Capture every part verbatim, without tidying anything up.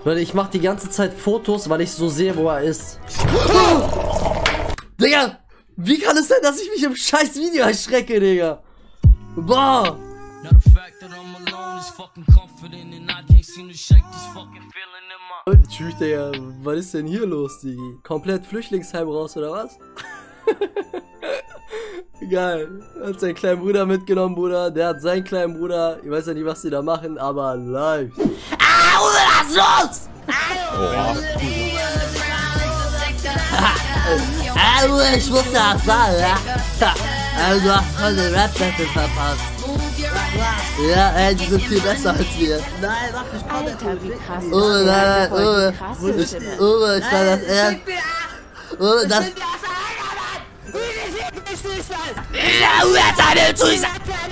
Leute, ich mach die ganze Zeit Fotos, weil ich so sehe, wo er ist. Oh! Digga, wie kann es sein, dass ich mich im scheiß Video erschrecke, Digga? Boah! Und tschüss, Digga, was ist denn hier los, Digi? Komplett Flüchtlingsheim raus, oder was? Geil. Hat seinen kleinen Bruder mitgenommen, Bruder. Der hat seinen kleinen Bruder. Ich weiß ja nicht, was die da machen, aber läuft. Ah, Uwe, lass los! Ah, Uwe, ich muss das sagen, ja? Also, du hast voll den Rap-Battle verpasst. Ja, ey, die sind viel besser als wir. Nein, mach ich kann nicht. Uwe, nein, nein, Uwe. Ich, Uwe, ich kann das ernst. Uwe, das... Ja, Uwe hat eine Zusage!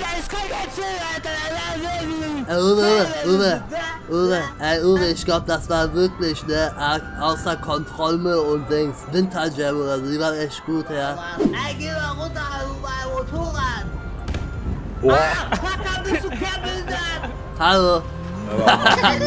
Uwe, Uwe, Uwe, ey, Uwe, ich glaube, das war wirklich, ne, außer Kontrolle und Dings, Winterjam oder so, die waren echt gut, ja. Ey, geh mal runter, mein Motorrad! Oh. Ah, Papa, bist du kernbehindert? Hallo. Ja,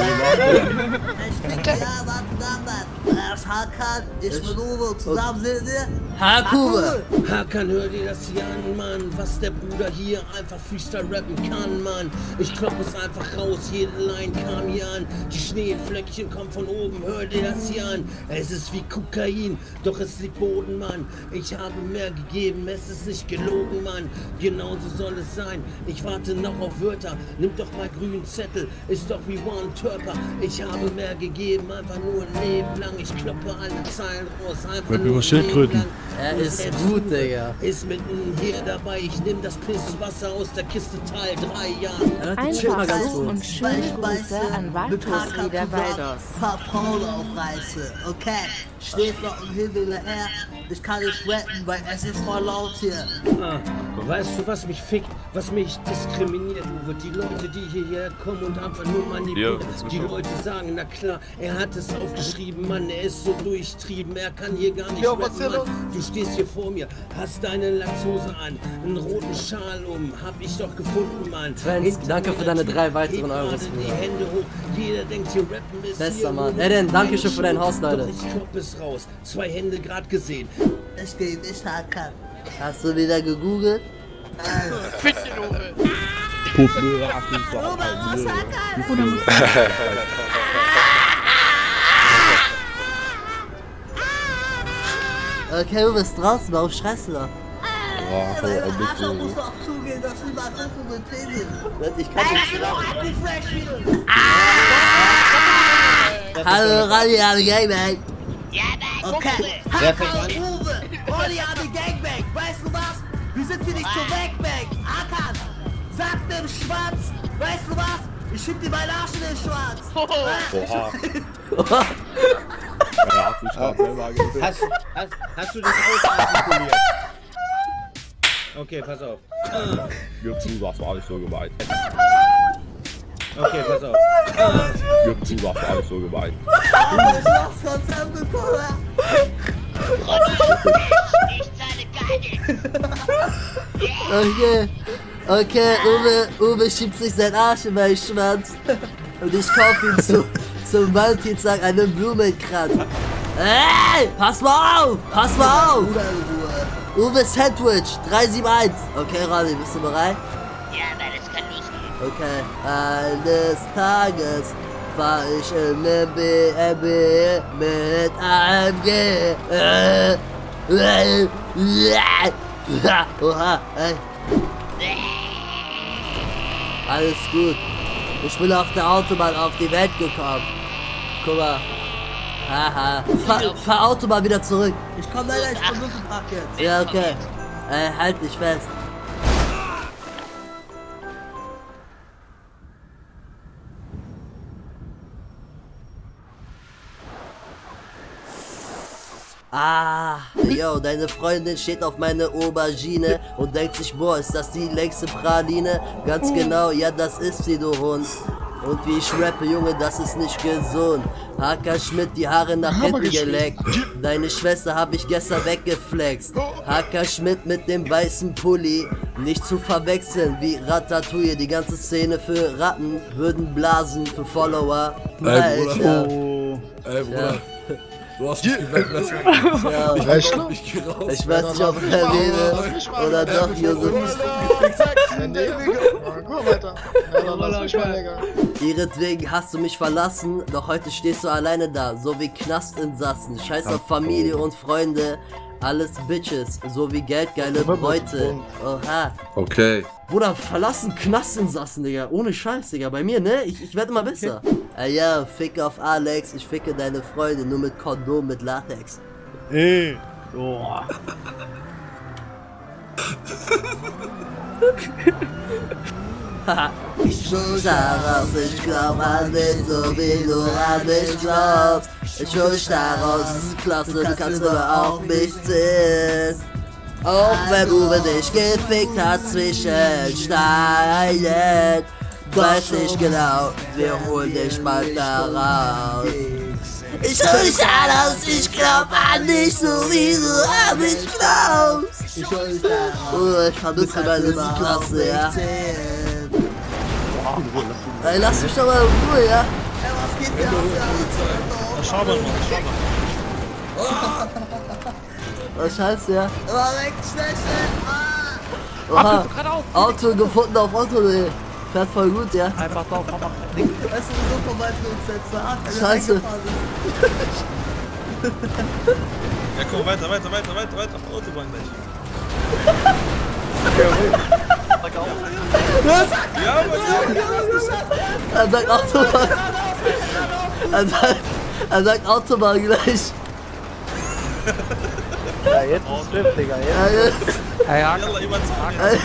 warte da, Mann. Das ist Hakan, ich bin Uwe, zusammen sind wir Hakuwe. Hakan, hör dir das hier an, Mann. Was der Bruder hier einfach Freestyle rappen kann, Mann. Ich klopp es einfach raus, jede Line kam hier an. Die Schneeflöckchen kommen von oben, hör dir das hier an. Es ist wie Kokain, doch es liegt Boden, Mann. Ich habe mehr gegeben, es ist nicht gelogen, Mann. Genauso soll es sein. Ich warte noch auf Wörter, nimm doch mal grünen Zettel. Ist doch wie One Turper. Ich habe mehr gegeben, einfach nur ein Leben lang. Ich kloppe alle Zeilen raus, einfach nur Schildkröten. Er ist gut, Digga. Ist mitten hier dabei. Ich nehme das Pisswasser aus der Kiste Teil drei Jahren. Einfaches und schöne Grüße an Valtos Rieder Valdos. Paar Frauen aufreiße, okay? Steht noch im Himmel her. Ich kann nicht rappen, weil es ist voll laut hier. Ah, weißt du, was mich fickt, was mich diskriminiert, Uwe? Die Leute, die hierher kommen und einfach nur manipulieren. Ja, die Leute sagen, na klar, er hat es aufgeschrieben, Mann, er ist so durchtrieben, er kann hier gar nicht jo, rappen, Mann. Du stehst hier vor mir, hast deine Latzhose an, einen roten Schal um, hab ich doch gefunden, Mann. Friends, danke für deine drei weiteren Euros. Die Hände hoch, jeder denkt hier rappen ist bester Mann. Ey, denn, danke schön für dein Haus, Leute. Doch ich klopp es raus, zwei Hände gerade gesehen. Ich geh nicht Hakan. Hast du wieder gegoogelt? Nein. Fick den Uwe. Okay, du bist draußen, warum schreist du da? Ja, weil ein bisschen. Musst du auch zugehen, dass du überall Fotosynthe sind. Ich kann nicht. Ah! Hallo, Radio am Gangbang. Ja, nein, okay. Hakan, Uwe, Radio am Gangbang. Weißt du was? Wir sind hier nicht zum Gangbang. Hakan, sag dem Schwanz, weißt du was? Ich schieb dir meinen Arsch in den Schwanz. Oha. Hast, hast, hast du das ausartikuliert? Okay, pass auf. Gib zu, das war nicht so gemeint. Okay, pass auf. Gib zu, das war nicht so gemeint. Ich mach's ganz abgekommen. Okay, okay, Uwe, Uwe schiebt sich seinen Arsch in meinen Schwanz. Und ich kaufe ihm zu, zum Valentinstag einen Blumenkranz. Hey, pass mal auf, pass mal auf. Uwe Sandwich, drei sieben eins. Okay, Ronny, bist du bereit? Ja, weil es kann losgehen. Okay, eines Tages fahr ich in ne B M W mit A M G. Äh, äh, äh, oha, ey. Alles gut. Ich bin auf der Autobahn auf die Welt gekommen. Guck mal. Haha. Fahr, fahr Autobahn wieder zurück. Ich komm leider, ich komm Luftpark jetzt. Ja, okay. Ey, halt dich fest. Ah, yo, deine Freundin steht auf meine Aubergine und denkt sich, boah, ist das die längste Praline? Ganz genau, ja, das ist sie, du Hund. Und wie ich rappe, Junge, das ist nicht gesund. Hakan Schmidt, die Haare nach hinten geleckt. Deine Schwester hab ich gestern weggeflext. Hakan Schmidt mit dem weißen Pulli. Nicht zu verwechseln wie Ratatouille. Die ganze Szene für Ratten würden blasen für Follower. Alter. Ey, Bruder. Du hast mich geweckt, Ja, ich, Recht. ich geh raus. ich weiß nicht, ob ich erwähne oder doch, Josef. Nee, guck weiter. Ja, dann lass mich mal, Digga. Ihretwegen hast du mich verlassen, doch heute stehst du alleine da, so wie Knastinsassen. Scheiß auf Familie und Freunde, alles Bitches, so wie geldgeile Bräute. Oha. Okay. Bruder, verlassen Knastinsassen, Digga. Ohne Scheiß, Digga. Bei mir, ne? Ich, ich werde immer besser. Ey, ja, fick auf Alex. Ich ficke deine Freunde nur mit Kondom mit Latex. Ey. Boah. Ich schwör daraus, ich glaub an dich, so wie du an mich glaubst. Ich schwör daraus, es ist klasse, du kannst immer auf mich zählen. Auch wenn Uwe dich gefickt hat zwischen Steinen. Weiß nicht genau, wir holen dich mal da raus. Ich schwör dich daraus, ich glaub an dich, so wie du an mich glaubst. Ich schwör dich daraus, ich vermisse meine Klasse, ja. Ey, lass mich doch mal in Ruhe, ja? Ey, was geht hier ab? Schau mal, schau mal. Was scheiße, ja? Oh, weg, schnell, schnell. Oha, Auto gefunden auf Auto.de. Fährt voll gut, ja? Einfach drauf, mach mal. Weißt du, wieso vorbei für uns jetzt da? Scheiße. Ja, komm, weiter, weiter, weiter, weiter, weiter auf der Autobahn gleich. Was? Ja, Mann, ja. Er sagt Autobahn. Er sagt, er sagt Autobahn gleich. Ja, jetzt ist Drift, Digga. Ja, jetzt. Yalla, jemand sagen.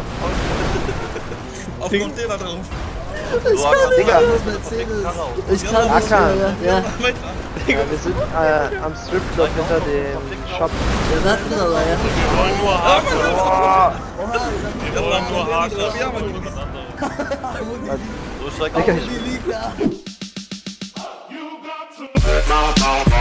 Auf Container drauf. Ich kann Digga. Ich kann nicht mehr, ja. Ja, Ja, wir sind äh, am Stripclub hinter dem Shop. wir warten aber, ja. Wir wollen nur Haken. Wir wollen nur Haken. Ja, Mann. So steigt Die liegt da. Mouth, mouth,